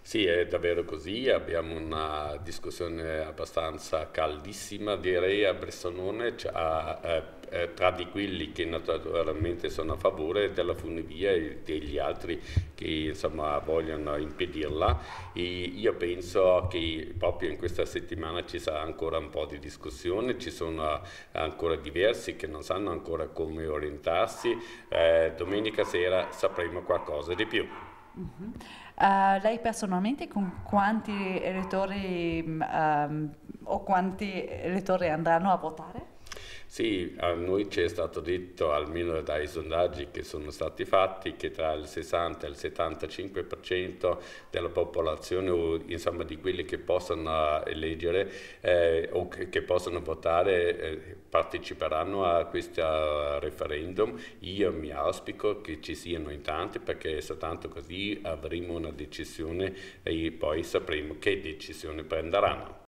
Sì, è davvero così, abbiamo una discussione abbastanza caldissima, direi, a Bressanone, tra di quelli che naturalmente sono a favore della funivia e degli altri che insomma vogliono impedirla. E io penso che proprio in questa settimana ci sarà ancora un po' di discussione, ci sono ancora diversi che non sanno ancora come orientarsi. Domenica sera sapremo qualcosa di più. Mhm. Lei personalmente con quanti elettori o quanti elettori andranno a votare? Sì, a noi ci è stato detto, almeno dai sondaggi che sono stati fatti, che tra il 60 e il 75% della popolazione, o insomma di quelli che possono eleggere o che possono votare, parteciperanno a questo referendum. Io mi auspico che ci siano in tanti perché soltanto così avremo una decisione e poi sapremo che decisione prenderanno.